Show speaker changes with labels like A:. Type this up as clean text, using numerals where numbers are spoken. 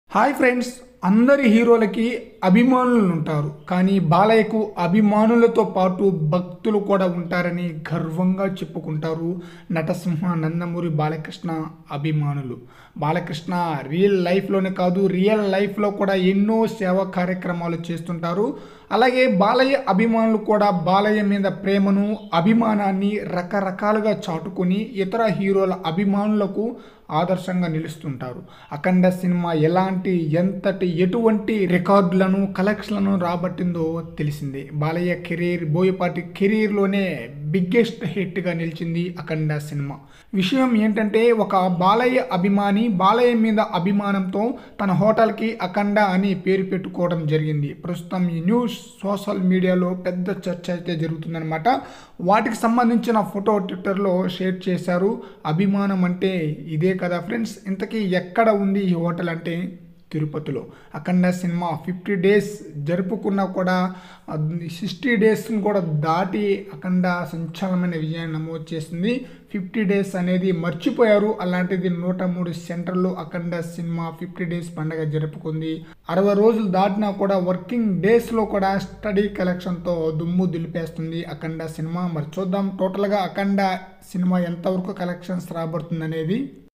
A: Hi friends, అందరి హీరోలకి అభిమానులు ఉంటారు. కానీ బాలయ్యకు అభిమానులతో పాటు భక్తులు కూడా ఉంటారని గర్వంగా చెప్పుకుంటారు నటసింహ నందమూరి బాలకృష్ణ అభిమానులు. బాలకృష్ణ రియల్ లైఫ్లో కూడా ఎన్నో సేవా కార్యక్రమాలు చేస్తుంటారు. అలాగే బాలయ్య అభిమానులు కూడా బాలయ్య మీద ప్రేమను, అభిమానాన్ని రకరకాలుగా చాటుకొని ఇతర హీరోల అభిమానులకు ఆదర్శంగా నిలుస్తుంటారు. అఖండ సినిమా ఎటువంటి రికార్డులను, కలెక్షన్లను రాబట్టిందో తెలిసిందే. బాలయ్య బోయపాటి కెరీర్లోనే బిగ్గెస్ట్ హిట్గా నిలిచింది అఖండ సినిమా. విషయం ఏంటంటే, ఒక బాలయ్య అభిమాని బాలయ్య మీద అభిమానంతో తన హోటల్కి అఖండ అని పేరు పెట్టుకోవడం జరిగింది. ప్రస్తుతం ఈ న్యూస్ సోషల్ మీడియాలో పెద్ద చర్చ అయితే జరుగుతుందన్నమాట. వాటికి సంబంధించిన ఫోటో ట్విట్టర్లో షేర్ చేశారు. అభిమానం అంటే ఇదే కదా ఫ్రెండ్స్. ఇంతకీ ఎక్కడ ఉంది ఈ హోటల్ అంటే తిరుపతిలో. అఖండ సినిమా 50 days జరుపుకున్నా కూడా 60 daysని కూడా దాటి అఖండ సంచలనమైన విజయాన్ని నమోదు చేసింది. 50 days అనేది మర్చిపోయారు. అలాంటిది 103 సెంటర్లో అఖండ సినిమా 50 days పండుగ జరుపుకుంది. 60 రోజులు దాటినా కూడా వర్కింగ్ డేస్లో కూడా స్టడీ కలెక్షన్తో దుమ్ము దులిపేస్తుంది అఖండ సినిమా. మరి చూద్దాం టోటల్గా అఖండ సినిమా ఎంతవరకు కలెక్షన్స్ రాబడుతుంది అనేది.